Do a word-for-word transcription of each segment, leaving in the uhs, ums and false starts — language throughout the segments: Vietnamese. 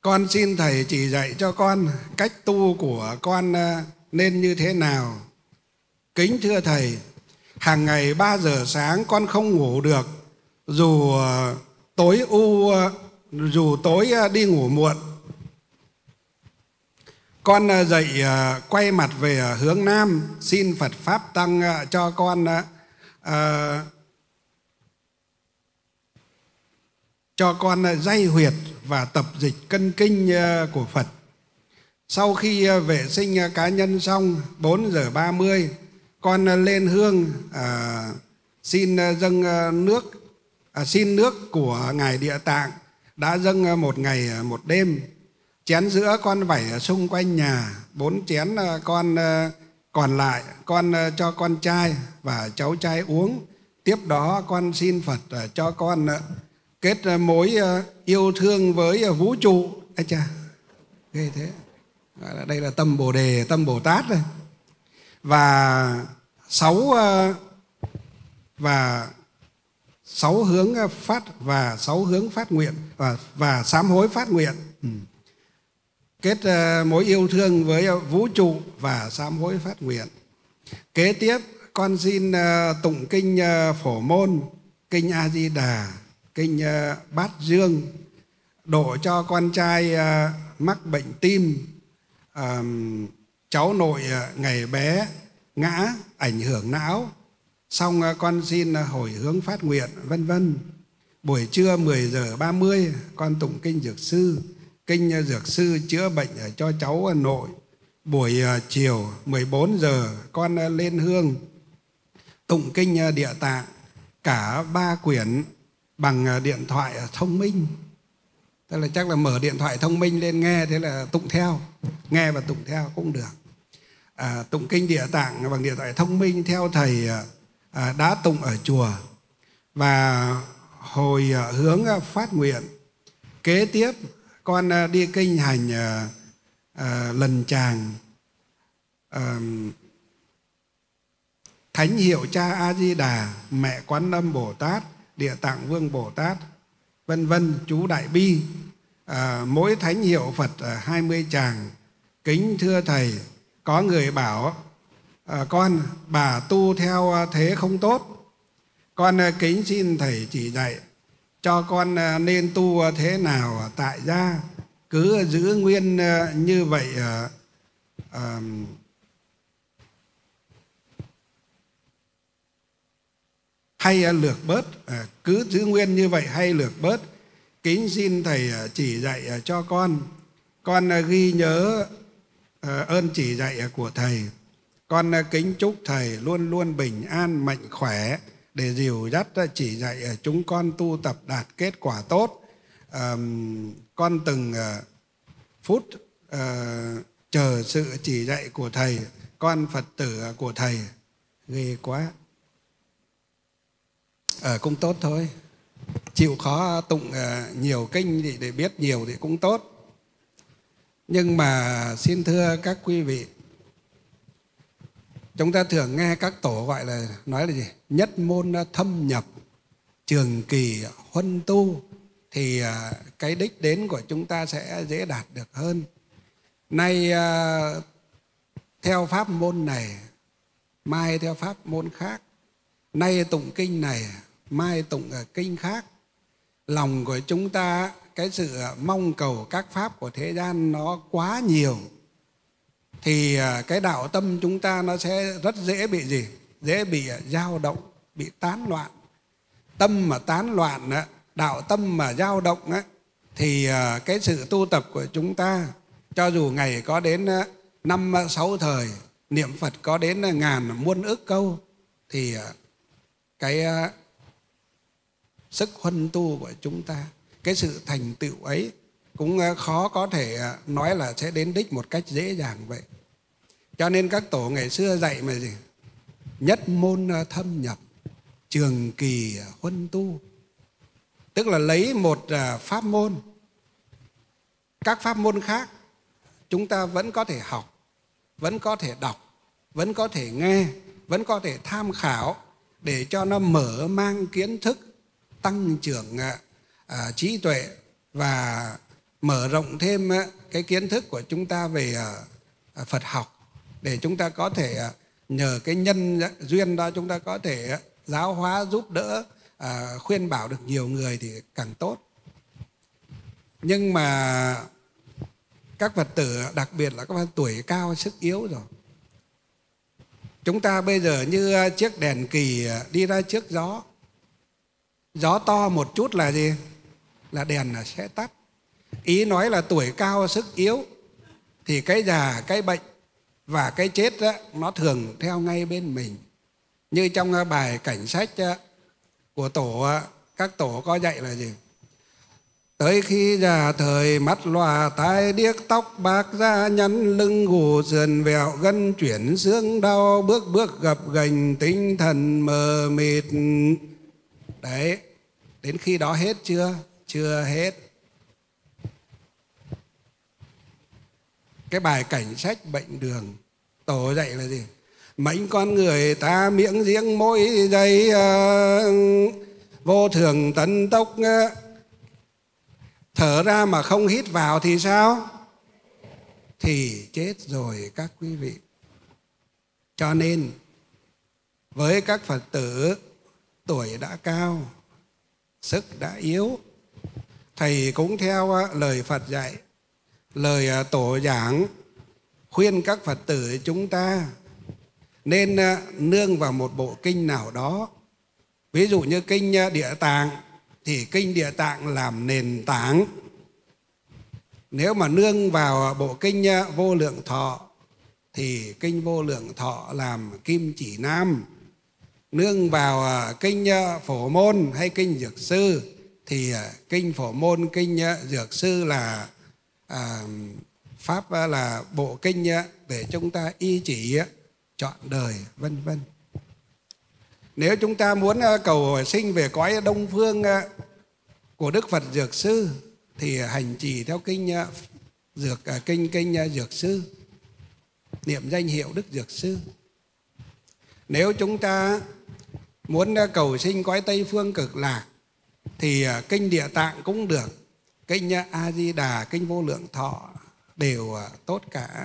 Con xin thầy chỉ dạy cho con cách tu của con nên như thế nào. Kính thưa thầy, hàng ngày ba giờ sáng con không ngủ được, dù tối u dù tối đi ngủ muộn. Con dậy quay mặt về hướng Nam, xin Phật Pháp Tăng cho con à, cho con day huyệt và tập dịch cân kinh của Phật. Sau khi vệ sinh cá nhân xong, bốn giờ ba mươi, con lên hương à, xin dâng nước, à, xin nước của Ngài Địa Tạng đã dâng một ngày một đêm. Chén sữa con vẩy xung quanh nhà, bốn chén con còn lại con cho con trai và cháu trai uống. Tiếp đó con xin Phật cho con kết mối yêu thương với vũ trụ. Ây cha, ghê thế. Đây là tâm Bồ Đề, tâm Bồ Tát đây. Và sáu và sáu hướng phát và sáu hướng phát nguyện và và sám hối phát nguyện. Ừ. Kết mối yêu thương với vũ trụ và sám hối phát nguyện. Kế tiếp con xin tụng kinh Phổ Môn, kinh A Di Đà, kinh Bát Dương, độ cho con trai mắc bệnh tim, cháu nội ngày bé ngã ảnh hưởng não. Xong con xin hồi hướng phát nguyện, vân vân. Buổi trưa mười giờ ba mươi con tụng kinh Dược Sư, kinh Dược Sư chữa bệnh cho cháu nội. Buổi chiều mười bốn giờ con lên hương tụng kinh Địa Tạng, cả ba quyển bằng điện thoại thông minh. Tức là chắc là mở điện thoại thông minh lên nghe, thế là tụng theo, nghe và tụng theo cũng được. À, tụng kinh Địa Tạng bằng điện thoại thông minh theo thầy à, đã tụng ở chùa, và hồi hướng phát nguyện. Kế tiếp con đi kinh hành à, à, lần tràng à, thánh hiệu Cha A Di Đà, mẹ Quán Âm Bồ Tát, Địa Tạng Vương Bồ Tát, vân vân, chú Đại Bi, à, mỗi thánh hiệu Phật hai mươi tràng. Kính thưa thầy, có người bảo à, con bà tu theo thế không tốt. Con kính xin thầy chỉ dạy cho con nên tu thế nào tại gia, cứ giữ nguyên như vậy à, à, hay lược bớt, à, cứ giữ nguyên như vậy hay lược bớt. Kính xin thầy chỉ dạy cho con. Con ghi nhớ ơn chỉ dạy của thầy. Con kính chúc thầy luôn luôn bình an, mạnh khỏe để dìu dắt chỉ dạy chúng con tu tập đạt kết quả tốt. À, con từng phút à, chờ sự chỉ dạy của thầy, con Phật tử của thầy. Ghê quá. À, cũng tốt thôi. Chịu khó tụng nhiều kinh thì để biết nhiều thì cũng tốt. Nhưng mà xin thưa các quý vị, chúng ta thường nghe các tổ gọi là nói là gì? Nhất môn thâm nhập, trường kỳ huân tu, thì cái đích đến của chúng ta sẽ dễ đạt được hơn. Nay theo pháp môn này, mai theo pháp môn khác. Nay tụng kinh này, mai tụng ở kinh khác. Lòng của chúng ta, cái sự mong cầu các pháp của thế gian nó quá nhiều, thì cái đạo tâm chúng ta nó sẽ rất dễ bị gì? Dễ bị dao động, bị tán loạn. Tâm mà tán loạn, đạo tâm mà dao động, thì cái sự tu tập của chúng ta, cho dù ngày có đến năm sáu thời, niệm Phật có đến ngàn muôn ức câu, thì cái sức huân tu của chúng ta, cái sự thành tựu ấy cũng khó có thể nói là sẽ đến đích một cách dễ dàng vậy. Cho nên các tổ ngày xưa dạy mà gì? Nhất môn thâm nhập, trường kỳ huân tu. Tức là lấy một pháp môn, các pháp môn khác chúng ta vẫn có thể học, vẫn có thể đọc, vẫn có thể nghe, vẫn có thể tham khảo để cho nó mở mang kiến thức, tăng trưởng à, trí tuệ và mở rộng thêm cái kiến thức của chúng ta về Phật học, để chúng ta có thể nhờ cái nhân duyên đó chúng ta có thể giáo hóa, giúp đỡ, khuyên bảo được nhiều người thì càng tốt. Nhưng mà các Phật tử, đặc biệt là các Phật tuổi cao sức yếu rồi, chúng ta bây giờ như chiếc đèn kỳ đi ra trước gió. Gió to một chút là gì? Là đèn là sẽ tắt. Ý nói là tuổi cao sức yếu thì cái già, cái bệnh và cái chết đó, nó thường theo ngay bên mình. Như trong bài cảnh sách của tổ, các tổ có dạy là gì? Tới khi già thời mắt lòa tai điếc, tóc bạc da nhăn, lưng gù sườn vẹo, gân chuyển xương đau, bước bước gập ghềnh, tinh thần mờ mịt. Đấy, đến khi đó hết chưa? Chưa hết. Cái bài cảnh sách bệnh đường, tổ dạy là gì? Mệnh con người ta miệng riêng môi dày, uh, vô thường tấn tốc, uh, thở ra mà không hít vào thì sao? Thì chết rồi các quý vị. Cho nên với các Phật tử tuổi đã cao, sức đã yếu, thầy cũng theo lời Phật dạy, lời tổ giảng, khuyên các Phật tử chúng ta nên nương vào một bộ kinh nào đó. Ví dụ như kinh Địa Tạng thì kinh Địa Tạng làm nền tảng. Nếu mà nương vào bộ kinh Vô Lượng Thọ thì kinh Vô Lượng Thọ làm kim chỉ nam. Nương vào kinh Phổ Môn hay kinh Dược Sư thì kinh Phổ Môn, kinh Dược Sư là à, pháp là bộ kinh để chúng ta y chỉ chọn đời, vân vân. Nếu chúng ta muốn cầu sinh về cõi Đông Phương của Đức Phật Dược Sư thì hành trì theo kinh Dược kinh kinh Dược Sư, niệm danh hiệu Đức Dược Sư. Nếu chúng ta muốn cầu sinh cõi Tây Phương Cực Lạc thì kinh Địa Tạng cũng được, kinh A Di Đà, kinh Vô Lượng Thọ đều tốt cả.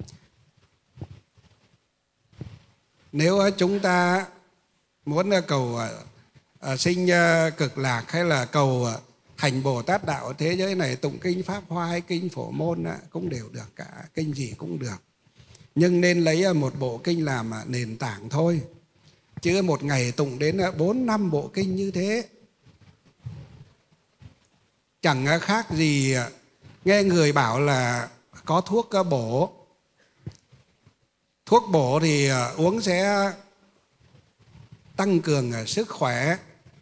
Nếu chúng ta muốn cầu sinh cực lạc hay là cầu thành Bồ Tát đạo thế giới này, tụng kinh Pháp Hoa hay kinh Phổ Môn cũng đều được cả, kinh gì cũng được. Nhưng nên lấy một bộ kinh làm nền tảng thôi, chứ một ngày tụng đến bốn năm bộ kinh như thế chẳng khác gì nghe người bảo là có thuốc bổ. Thuốc bổ thì uống sẽ tăng cường sức khỏe,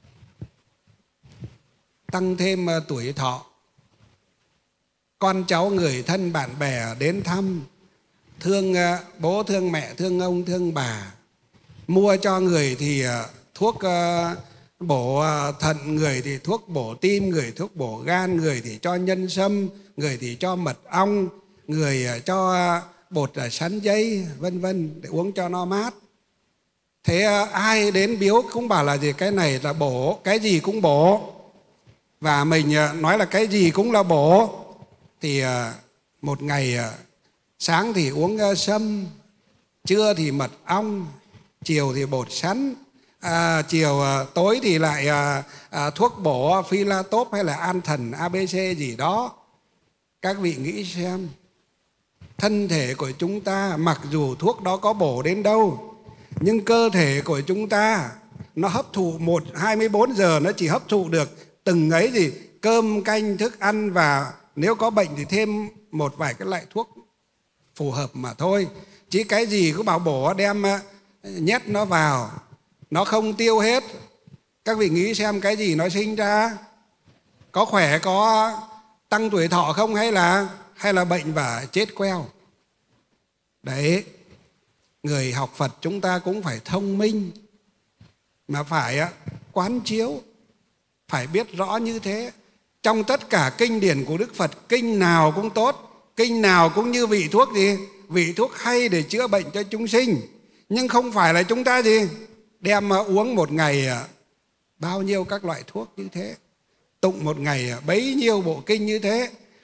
tăng thêm tuổi thọ. Con cháu người thân bạn bè đến thăm, thương bố, thương mẹ, thương ông, thương bà. Mua cho người thì thuốc bổ thận, người thì thuốc bổ tim, người thuốc bổ gan, người thì cho nhân sâm, người thì cho mật ong, người cho bột sắn dây, vân vân, để uống cho nó mát. Thế ai đến biếu cũng bảo là gì? Cái này là bổ, cái gì cũng bổ. Và mình nói là cái gì cũng là bổ. Thì một ngày sáng thì uống sâm, trưa thì mật ong, chiều thì bột sắn, à, chiều tối thì lại à, à, thuốc bổ Philatop hay là an thần a bê xê gì đó. Các vị nghĩ xem, thân thể của chúng ta mặc dù thuốc đó có bổ đến đâu, nhưng cơ thể của chúng ta nó hấp thụ một hai mươi bốn giờ nó chỉ hấp thụ được từng ấy gì cơm canh thức ăn, và nếu có bệnh thì thêm một vài cái loại thuốc phù hợp mà thôi. Chứ cái gì cứ bảo bổ đem nhét nó vào, nó không tiêu hết. Các vị nghĩ xem cái gì nó sinh ra? Có khỏe, có tăng tuổi thọ không, hay là hay là bệnh và chết queo? Đấy, người học Phật chúng ta cũng phải thông minh, mà phải quán chiếu, phải biết rõ như thế. Trong tất cả kinh điển của Đức Phật, kinh nào cũng tốt, kinh nào cũng như vị thuốc gì? Vị thuốc hay để chữa bệnh cho chúng sinh. Nhưng không phải là chúng ta gì? Đem uống một ngày bao nhiêu các loại thuốc như thế, tụng một ngày bấy nhiêu bộ kinh như thế.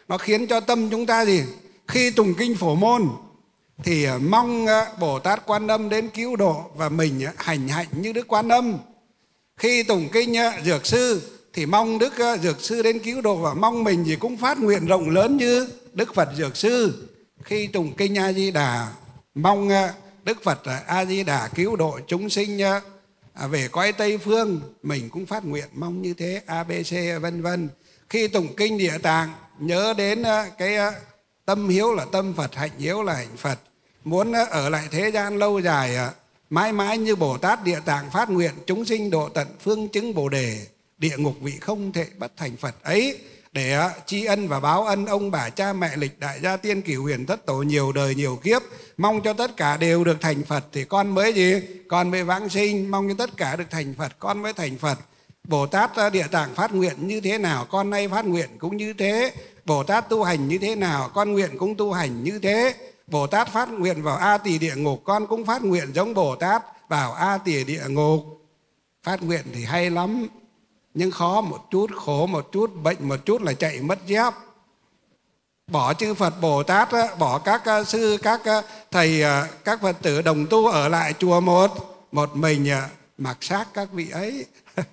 nó khiến cho tâm chúng ta gì? Khi tụng kinh Phổ Môn thì mong Bồ Tát Quan Âm đến cứu độ và mình hành hạnh như Đức Quan Âm. Khi tụng kinh Dược Sư thì mong Đức Dược Sư đến cứu độ và mong mình gì cũng phát nguyện rộng lớn như Đức Phật Dược Sư. Khi tụng kinh A Di Đà mong Đức Phật A Di Đà cứu độ chúng sinh về cõi Tây Phương, mình cũng phát nguyện mong như thế, a bê xê vân vân. Khi tụng kinh Địa Tạng nhớ đến cái tâm hiếu là tâm Phật, hạnh hiếu là hạnh Phật, muốn ở lại thế gian lâu dài mãi mãi như Bồ Tát Địa Tạng phát nguyện chúng sinh độ tận phương chứng Bồ Đề, địa ngục vị không thể bất thành Phật ấy, để tri ân và báo ân ông bà cha mẹ lịch đại gia tiên cửu huyền thất tổ nhiều đời nhiều kiếp, mong cho tất cả đều được thành Phật thì con mới gì? Con mới vãng sinh. Mong cho tất cả được thành Phật con mới thành Phật. Bồ Tát Địa Tạng phát nguyện như thế nào con nay phát nguyện cũng như thế. Bồ Tát tu hành như thế nào con nguyện cũng tu hành như thế. Bồ Tát phát nguyện vào A Tỳ địa ngục, con cũng phát nguyện giống Bồ Tát vào A Tỳ địa ngục. Phát nguyện thì hay lắm, nhưng khó một chút, khổ một chút, bệnh một chút là chạy mất dép. Bỏ chư Phật Bồ Tát, bỏ các sư, các thầy, các Phật tử đồng tu ở lại chùa một một mình mặc xác các vị ấy.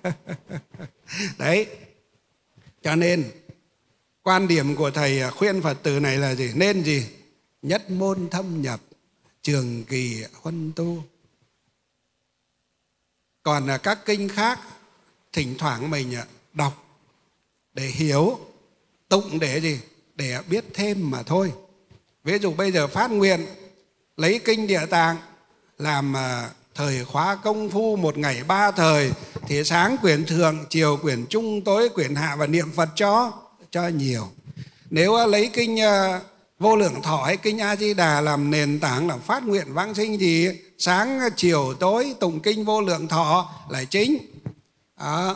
Đấy, cho nên quan điểm của thầy khuyên Phật tử này là gì? Nên gì? Nhất môn thâm nhập, trường kỳ huân tu. Còn các kinh khác thỉnh thoảng mình đọc để hiểu, tụng để gì? Để biết thêm mà thôi. Ví dụ bây giờ phát nguyện lấy kinh Địa Tạng làm thời khóa công phu một ngày ba thời, thì sáng quyển thượng, chiều quyển trung, tối quyển hạ và niệm Phật cho cho nhiều. Nếu lấy kinh Vô Lượng Thọ hay kinh A Di Đà làm nền tảng làm phát nguyện vãng sinh thì sáng chiều tối tụng kinh Vô Lượng Thọ là chính. À,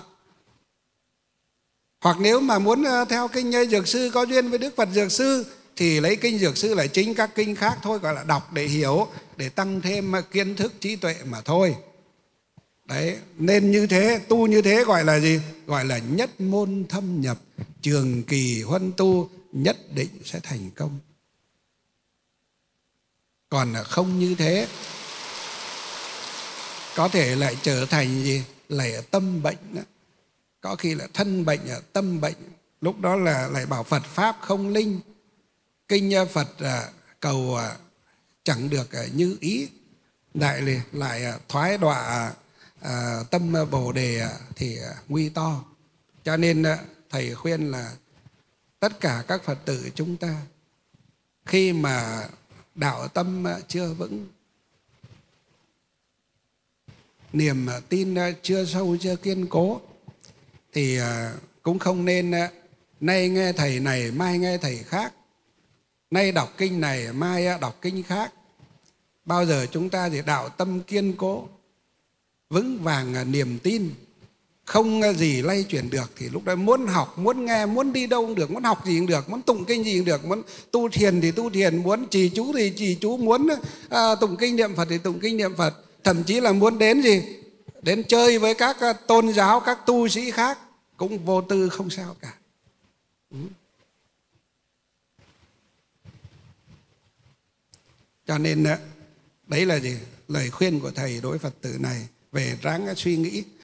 hoặc nếu mà muốn theo kinh Dược Sư có duyên với Đức Phật Dược Sư thì lấy kinh Dược Sư là chính, các kinh khác thôi gọi là đọc để hiểu, để tăng thêm kiến thức trí tuệ mà thôi. Đấy, nên như thế, tu như thế gọi là gì? Gọi là nhất môn thâm nhập, trường kỳ huân tu, nhất định sẽ thành công. Còn không như thế có thể lại trở thành gì? Lại tâm bệnh đó. Có khi là thân bệnh, tâm bệnh. Lúc đó là lại bảo Phật Pháp không linh, kinh Phật cầu chẳng được như ý, lại lại thoái đọa tâm Bồ Đề thì nguy to. Cho nên thầy khuyên là tất cả các Phật tử chúng ta khi mà đạo tâm chưa vững, niềm tin chưa sâu, chưa kiên cố, thì cũng không nên nay nghe thầy này mai nghe thầy khác, nay đọc kinh này mai đọc kinh khác. Bao giờ chúng ta thì đạo tâm kiên cố, vững vàng niềm tin, không gì lay chuyển được, thì lúc đó muốn học, muốn nghe, muốn đi đâu cũng được, muốn học gì cũng được, muốn tụng kinh gì cũng được, muốn tu thiền thì tu thiền, muốn trì chú thì trì chú, muốn à, tụng kinh niệm Phật thì tụng kinh niệm Phật. Thậm chí là muốn đến gì? Đến chơi với các tôn giáo, các tu sĩ khác cũng vô tư, không sao cả. Ừ. Cho nên đấy là gì? Lời khuyên của thầy đối Phật tử này về ráng suy nghĩ.